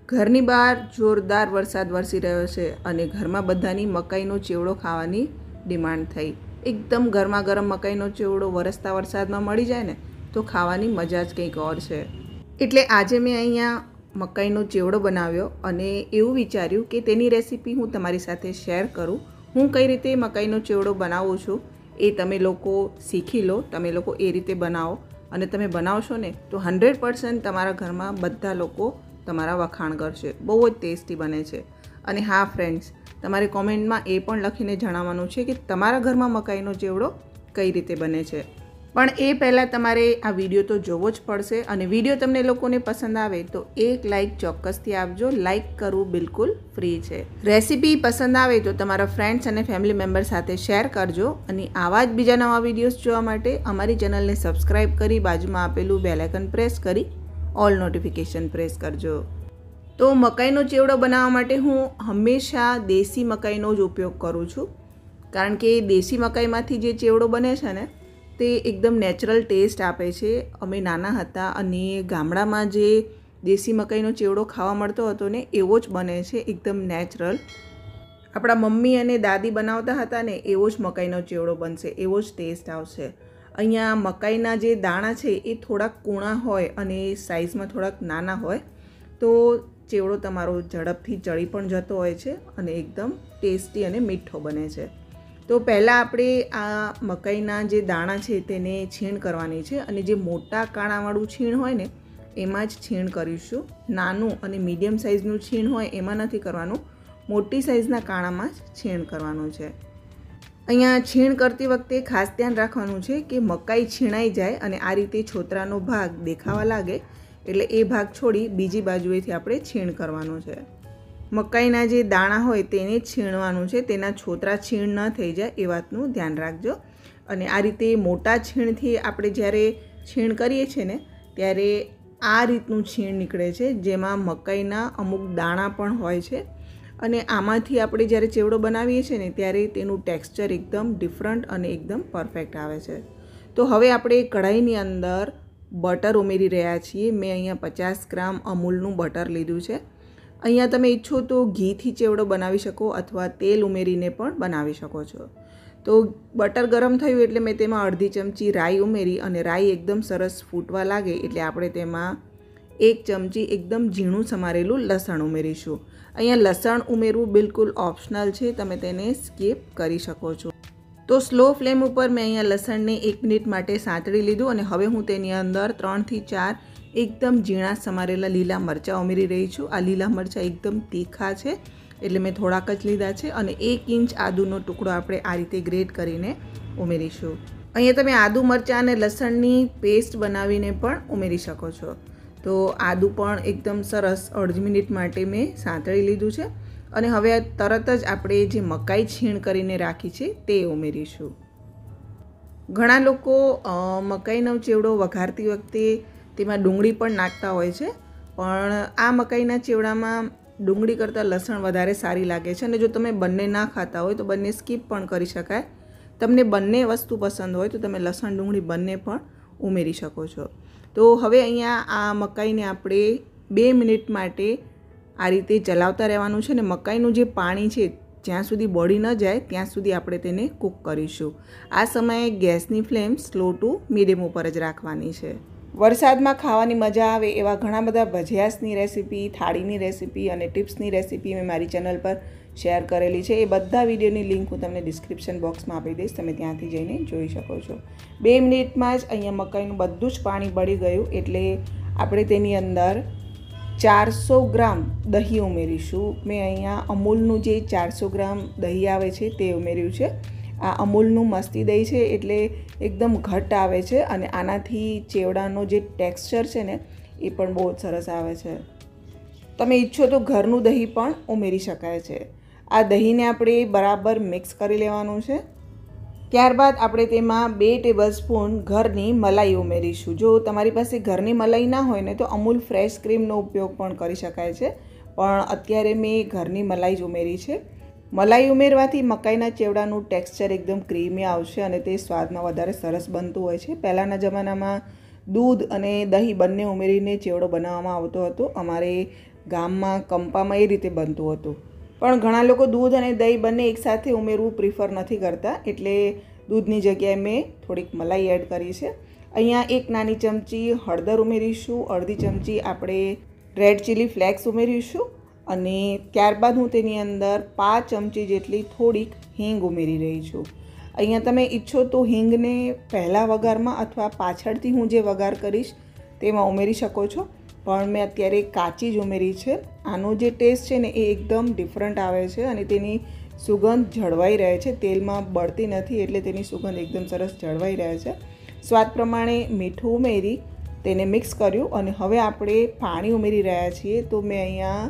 ઘરની બહાર જોરદાર વરસાદ વરસી રહ્યો છે અને ઘરમાં બધાની મકાઈનો ચેવડો ખાવાની ડિમાન્ડ થઈ. એકદમ ગરમા ગરમ મકાઈનો ચેવડો વરસતા વરસાદમાં મળી જાય ને તો ખાવાની મજા જ કંઈક ઓર છે. એટલે આજે મેં અહીંયા મકાઈનો ચેવડો બનાવ્યો અને એવું વિચાર્યું કે તેની રેસીપી હું તમારી સાથે શેર કરું. હું કઈ રીતે મકાઈનો ચેવડો બનાવું છું એ તમે લોકો શીખી લો, તમે લોકો એ રીતે બનાવો અને તમે બનાવશો ને તો 100% તમારા ઘરમાં બધા લોકો તમારા વખાણ કરશે. બહુ જ ટેસ્ટી બને છે. અને હા ફ્રેન્ડ્સ, તમારે કોમેન્ટમાં એ પણ લખીને જણાવવાનું છે કે તમારા ઘરમાં મકાઈનો ચેવડો કઈ રીતે બને છે. પણ એ પહેલાં તમારે આ વિડીયો તો જોવો જ પડશે અને વિડીયો તમને લોકોને પસંદ આવે તો એક લાઇક ચોક્કસથી આપજો. લાઇક કરવું બિલકુલ ફ્રી છે. રેસીપી પસંદ આવે તો તમારા ફ્રેન્ડ્સ અને ફેમિલી મેમ્બર સાથે શેર કરજો અને આવા જ બીજા નવા વિડીયોઝ જોવા માટે અમારી ચેનલને સબસ્ક્રાઈબ કરી બાજુમાં આપેલું બેલ આઇકન પ્રેસ કરી ઓલ નોટિફિકેશન પ્રેસ કરજો. તો મકાઈનો ચેવડો બનાવવા માટે હું હંમેશા દેશી મકાઈનો જ ઉપયોગ કરું છું, કારણ કે દેશી મકાઈમાંથી જે ચેવડો બને છે ને તે એકદમ નેચરલ ટેસ્ટ આપે છે. અમે નાના હતા અને ગામડામાં જે દેશી મકાઈનો ચેવડો ખાવા મળતો હતો ને એવો જ બને છે, એકદમ નેચરલ. આપણા મમ્મી અને દાદી બનાવતા હતા ને એવો જ મકાઈનો ચેવડો બનશે, એવો જ ટેસ્ટ આવશે. અહીંયા મકાઈના જે દાણા છે એ થોડાક કૂણા હોય અને સાઇઝમાં થોડાક નાના હોય તો ચેવડો તમારો ઝડપથી ચડી પણ જતો હોય છે અને એકદમ ટેસ્ટી અને મીઠો બને છે. તો પહેલાં આપણે આ મકાઈના જે દાણા છે તેને છીણ કરવાની છે અને જે મોટા કાણાવાળું છીણ હોય ને એમાં જ છીણ કરીશું. નાનું અને મીડિયમ સાઇઝનું છીણ હોય એમાં નથી કરવાનું, મોટી સાઇઝના કાણામાં જ છીણ કરવાનું છે. અહીંયા છીણ કરતી વખતે ખાસ ધ્યાન રાખવાનું છે કે મકાઈ છીણાઈ જાય અને આ રીતે છોતરાનો ભાગ દેખાવા લાગે એટલે એ ભાગ છોડી બીજી બાજુએથી આપણે છીણ કરવાનું છે. મકાઈના જે દાણા હોય તેને જ છીણવાનું છે, તેના છોતરા છીણ ન થઈ જાય એ વાતનું ધ્યાન રાખજો. અને આ રીતે મોટા છીણથી આપણે જ્યારે છીણ કરીએ છીએ ને ત્યારે આ રીતનું છીણ નીકળે છે, જેમાં મકાઈના અમુક દાણા પણ હોય છે અને આમાંથી આપણે જ્યારે ચેવડો બનાવીએ છીએ ને ત્યારે તેનું ટેક્સચર એકદમ ડિફરન્ટ અને એકદમ પરફેક્ટ આવે છે. તો હવે આપણે કઢાઈની અંદર બટર ઉમેરી રહ્યા છીએ. મેં અહીંયા 50 ગ્રામ અમૂલનું બટર લીધું છે. અહીંયા તમે ઈચ્છો તો ઘીથી ચેવડો બનાવી શકો અથવા તેલ ઉમેરીને પણ બનાવી શકો છો. તો બટર ગરમ થયું એટલે મેં તેમાં અડધી ચમચી રાઈ ઉમેરી અને રાઈ એકદમ સરસ ફૂટવા લાગે એટલે આપણે તેમાં 1 ચમચી એકદમ ઝીણું સમારેલું લસણ ઉમેરીશું. અહીંયા લસણ ઉમેરવું બિલકુલ ઓપ્શનલ છે, તમે તેને સ્કીપ કરી શકો છો. તો સ્લો ફ્લેમ ઉપર મેં અહીંયા લસણને 1 મિનિટ માટે સાંતળી લીધું અને હવે હું તેની અંદર 3 થી 4 એકદમ ઝીણા સમારેલા લીલા મરચાં ઉમેરી રહી છું. આ લીલા મરચાં એકદમ તીખા છે એટલે મેં થોડાક જ લીધા છે અને 1 ઇંચ આદુનો ટુકડો આપણે આ રીતે ગ્રેટ કરીને ઉમેરીશું. અહીંયા તમે આદુ મરચાં અને લસણની પેસ્ટ બનાવીને પણ ઉમેરી શકો છો. તો આદુ પણ એકદમ સરસ અડધી મિનિટ માટે મેં સાંતળી લીધું છે અને હવે તરત જ આપણે જે મકાઈ છીણ કરીને રાખી છે તે ઉમેરીશું. ઘણા લોકો મકાઈનો ચેવડો વઘારતી વખતે તેમાં ડુંગળી પણ નાખતા હોય છે, પણ આ મકાઈના ચેવડામાં ડુંગળી કરતાં લસણ વધારે સારી લાગે છે અને જો તમે બંને ના ખાતા હોય તો બંને સ્કીપ પણ કરી શકાય. તમને બંને વસ્તુ પસંદ હોય તો તમે લસણ ડુંગળી બંને પણ ઉમેરી શકો છો. તો હવે અહીંયા આ મકાઈને આપણે 2 મિનિટ માટે આ રીતે ચલાવતા રહેવાનું છે અને મકાઈનું જે પાણી છે જ્યાં સુધી બળી ન જાય ત્યાં સુધી આપણે તેને કૂક કરીશું. આ સમયે ગેસની ફ્લેમ સ્લો ટુ મીડિયમ ઉપર જ રાખવાની છે. વરસાદમાં ખાવાની મજા આવે એવા ઘણા બધા ભજીયાસની રેસીપી, થાળીની રેસીપી અને ટિપ્સની રેસીપી મેં મારી ચેનલ પર શેર કરેલી છે. એ બધા વિડીયોની લિંક હું તમને ડિસ્ક્રિપ્શન બોક્સમાં આપી દઈશ, તમે ત્યાંથી જઈને જોઈ શકો છો. 2 મિનિટમાં જ અહીંયા મકાઈનું બધું જ પાણી બળી ગયું એટલે આપણે તેની અંદર 400 ગ્રામ દહીં ઉમેરીશું. મેં અહીંયા અમૂલનું જે 400 ગ્રામ દહીં આવે છે તે ઉમેર્યું છે. આ અમૂલનું મસ્તી દહીં છે એટલે એકદમ ઘટ્ટ આવે છે અને આનાથી ચેવડાનો જે ટેક્સચર છે ને એ પણ બહુ જ સરસ આવે છે. તમે ઈચ્છો તો ઘરનું દહીં પણ ઉમેરી શકાય છે. આ દહીંને આપણે બરાબર મિક્સ કરી લેવાનું છે. ત્યારબાદ આપણે તેમાં 2 ટેબલસ્પૂન ઘરની મલાઈ ઉમેરીશું. જો તમારી પાસે ઘરની મલાઈ ના હોય ને તો અમૂલ ફ્રેશ ક્રીમનો ઉપયોગ પણ કરી શકાય છે, પણ અત્યારે મેં ઘરની મલાઈ જ ઉમેરી છે. મલાઈ ઉમેરવાથી મકાઈના ચેવડાનું ટેક્સચર એકદમ ક્રીમી આવશે અને તે સ્વાદમાં વધારે સરસ બનતું હોય છે. પહેલાંના જમાનામાં દૂધ અને દહીં બંને ઉમેરીને ચેવડો બનાવવામાં આવતો હતો. અમારે ગામમાં કંપામાં એ રીતે બનતું હતું. પણ ઘણા લોકો દૂધ અને દહીં બંને એકસાથે ઉમેરવું પ્રિફર નથી કરતા, એટલે દૂધની જગ્યાએ મેં થોડીક મલાઈ એડ કરી છે. અહીંયા 1 નાની ચમચી હળદર ઉમેરીશું, અડધી ચમચી આપણે રેડ ચીલી ફ્લેક્સ ઉમેરીશું અને ત્યારબાદ હું તેની અંદર 5 ચમચી જેટલી થોડીક હિંગ ઉમેરી રહી છું. અહીંયા તમે ઈચ્છો તો હિંગને પહેલાં વઘારમાં અથવા પાછળથી હું જે વઘાર કરીશ તેમાં ઉમેરી શકો છો, પણ મેં અત્યારે કાચી જ ઉમેરી છે. આનો જે ટેસ્ટ છે ને એ એકદમ ડિફરન્ટ આવે છે અને તેની સુગંધ જળવાઈ રહે છે, તેલમાં બળતી નથી, એટલે તેની સુગંધ એકદમ સરસ જળવાઈ રહે છે. સ્વાદ પ્રમાણે મીઠું ઉમેરી તેને મિક્સ કર્યું અને હવે આપણે પાણી ઉમેરી રહ્યા છીએ. તો મેં અહીંયા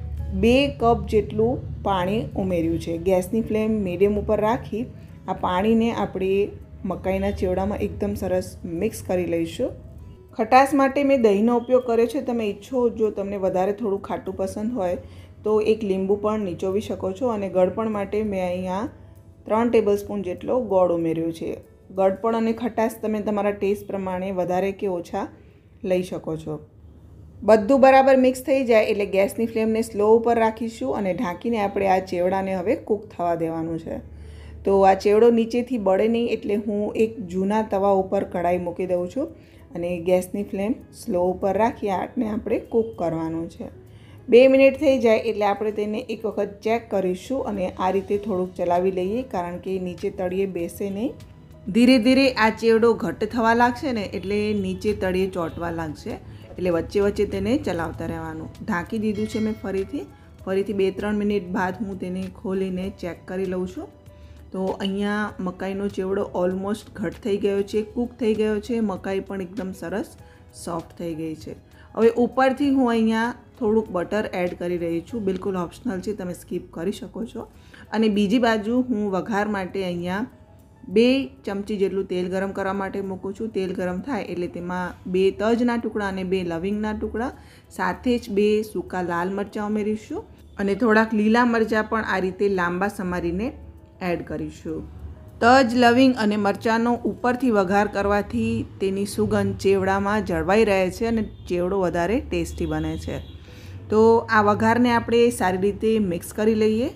2 કપ જેટલું પાણી ઉમેર્યું છે. ગેસની ફ્લેમ મીડિયમ ઉપર રાખી આ પાણીને આપણે મકાઈના ચેવડામાં એકદમ સરસ મિક્સ કરી લઈશું. ખટાશ માટે મેં દહીંનો ઉપયોગ કર્યો છે. તમે ઈચ્છો જો તમને વધારે થોડું ખાટું પસંદ હોય તો 1 લીંબુ પણ નીચોવી શકો છો. અને ગળપણ માટે મેં અહીંયા 3 ટેબલસ્પૂન જેટલો ગોળ ઉમેર્યો છે. ગળપણ અને ખટાશ તમે તમારા ટેસ્ટ પ્રમાણે વધારે કે ઓછા લઈ શકો છો. બધું બરાબર મિક્સ થઈ જાય એટલે ગેસની ફ્લેમને સ્લો ઉપર રાખીશું અને ઢાંકીને આપણે આ ચેવડાને હવે કૂક થવા દેવાનું છે. તો આ ચેવડો નીચેથી બળે નહીં એટલે હું એક જૂના તવા ઉપર કઢાઈ મૂકી દઉં છું અને ગેસની ફ્લેમ સ્લો ઉપર રાખી આટને આપણે કૂક કરવાનું છે. 2 મિનિટ થઈ જાય એટલે આપણે તેને એક વખત ચેક કરીશું અને આ રીતે થોડુંક ચલાવી લઈએ, કારણ કે નીચે તળિયે બેસે નહીં. ધીરે ધીરે આ ચેવડો ઘટ્ટ થવા લાગશે ને એટલે નીચે તળિયે ચોંટવા લાગશે, એટલે વચ્ચે વચ્ચે તેને ચલાવતા રહેવાનું. ઢાંકી દીધું છે મેં ફરીથી 2-3 મિનિટ બાદ હું તેને ખોલીને ચેક કરી લઉં છું. તો અહીંયા મકાઈનો ચેવડો ઓલમોસ્ટ ઘટ થઈ ગયો છે, કૂક થઈ ગયો છે. મકાઈ પણ એકદમ સરસ સોફ્ટ થઈ ગઈ છે. હવે ઉપરથી હું અહીંયા થોડુંક બટર એડ કરી રહી છું. બિલકુલ ઓપ્શનલ છે, તમે સ્કીપ કરી શકો છો. અને બીજી બાજુ હું વઘાર માટે અહીંયા 2 ચમચી જેટલું તેલ ગરમ કરવા માટે મૂકું છું. તેલ ગરમ થાય એટલે તેમાં 2 તજના ટુકડા અને 2 લવિંગના ટુકડા, સાથે જ 2 સૂકા લાલ મરચાં ઉમેરીશું અને થોડાક લીલા મરચાં પણ આ રીતે લાંબા સમારીને એડ કરીશું. તજ, લવિંગ અને મરચાંનો ઉપરથી વઘાર કરવાથી તેની સુગંધ ચેવડામાં જળવાઈ રહે છે અને ચેવડો વધારે ટેસ્ટી બને છે. તો આ વઘારને આપણે સારી રીતે મિક્સ કરી લઈએ.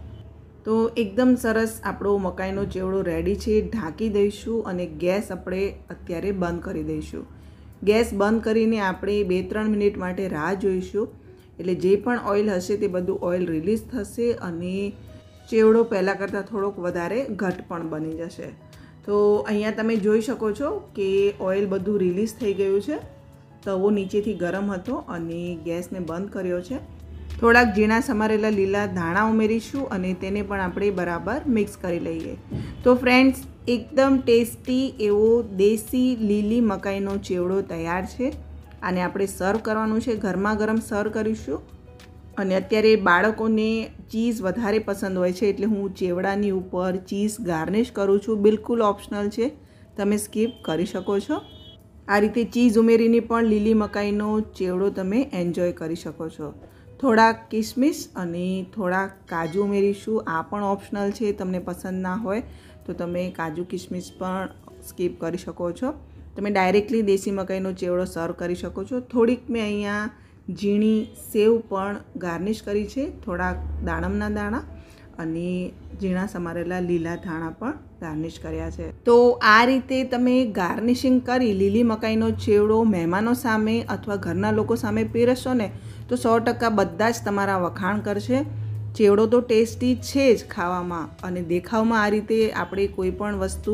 તો એકદમ સરસ આપણો મકાઈનો ચેવડો રેડી છે. ઢાંકી દઈશું અને ગેસ આપણે અત્યારે બંધ કરી દઈશું. ગેસ બંધ કરીને આપણે 2-3 મિનિટ માટે રાહ જોઈશું, એટલે જે પણ ઓઇલ હશે તે બધું ઓઇલ રિલીઝ થશે અને ચેવડો પહેલાં કરતાં થોડોક વધારે ઘટ પણ બની જશે. તો અહીંયા તમે જોઈ શકો છો કે ઓઇલ બધું રિલીઝ થઈ ગયું છે. તવો નીચેથી ગરમ હતો અને ગેસને બંધ કર્યો છે. થોડાક ઝીણા સમારેલા લીલા ધાણા ઉમેરીશું અને તેને પણ આપણે બરાબર મિક્સ કરી લઈએ. તો ફ્રેન્ડ્સ, એકદમ ટેસ્ટી એવો દેશી લીલી મકાઈનો ચેવડો તૈયાર છે. આને આપણે સર્વ કરવાનું છે, ગરમા ગરમ સર્વ કરીશું. અને અત્યારે બાળકોને ચીઝ વધારે પસંદ હોય છે એટલે હું ચેવડાની ઉપર ચીઝ ગાર્નિશ કરું છું. બિલકુલ ઓપ્શનલ છે, તમે સ્કીપ કરી શકો છો. આ રીતે ચીઝ ઉમેરીને પણ લીલી મકાઈનો ચેવડો તમે એન્જોય કરી શકો છો. થોડાક કિસમિસ અને થોડાક કાજુ ઉમેરીશું. આ પણ ઓપ્શનલ છે, તમને પસંદ ના હોય તો તમે કાજુ કિસમિસ પણ સ્કીપ કરી શકો છો. તમે ડાયરેક્ટલી દેશી મકાઈનો ચેવડો સર્વ કરી શકો છો. થોડીક મેં અહીંયા ઝીણી સેવ પણ ગાર્નિશ કરી છે, થોડાક દાડમના દાણા અને ઝીણા સમારેલા લીલા ધાણા પણ ગાર્નિશ કર્યા છે. તો આ રીતે તમે ગાર્નિશિંગ કરી લીલી મકાઈનો ચેવડો મહેમાનો સામે અથવા ઘરના લોકો સામે પીરસશો ને તો 100% બધા જ તમારા વખાણ કરશે. ચેવડો તો ટેસ્ટી છે જ ખાવામાં, અને દેખાવમાં આ રીતે આપણે કોઈ પણ વસ્તુ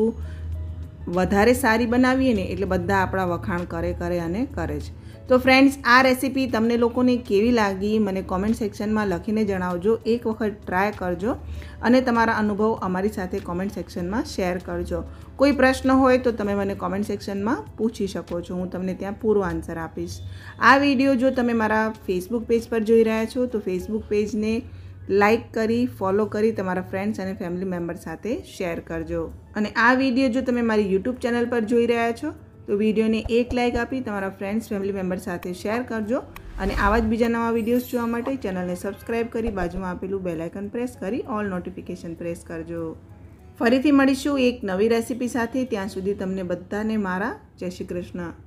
વધારે સારી બનાવીએ ને એટલે બધા આપણા વખાણ કરે અને કરે જ. તો ફ્રેન્ડ્સ, આ રેસીપી તમને લોકોને કેવી લાગી મને કોમેન્ટ સેક્શનમાં લખીને જણાવજો. એક વખત ટ્રાય કરજો અને તમારા અનુભવ અમારી સાથે કોમેન્ટ સેક્શનમાં શેર કરજો. કોઈ પ્રશ્ન હોય તો તમે મને કોમેન્ટ સેક્શનમાં પૂછી શકો છો, હું તમને ત્યાં પૂરો આન્સર આપીશ. આ વિડીયો જો તમે મારા ફેસબુક પેજ પર જોઈ રહ્યા છો તો ફેસબુક પેજને લાઇક કરી, ફોલો કરી તમારા ફ્રેન્ડ્સ અને ફેમિલી મેમ્બર સાથે શેર કરજો. અને આ વિડીયો જો તમે મારી યુટ્યુબ ચેનલ પર જોઈ રહ્યા છો તો વિડીયોને એક લાઇક આપી તમારા ફ્રેન્ડ્સ ફેમિલી મેમ્બર સાથે શેર કરજો. અને આવા જ બીજા નવા વિડીયોઝ જોવા માટે ચેનલને સબસ્ક્રાઈબ કરી બાજુમાં આપેલું બેલ આઇકન પ્રેસ કરી ઓલ નોટિફિકેશન પ્રેસ કરજો. ફરીથી મળીશું એક નવી રેસીપી સાથે. ત્યાં સુધી તમને બધાને મારા જય શ્રી કૃષ્ણ.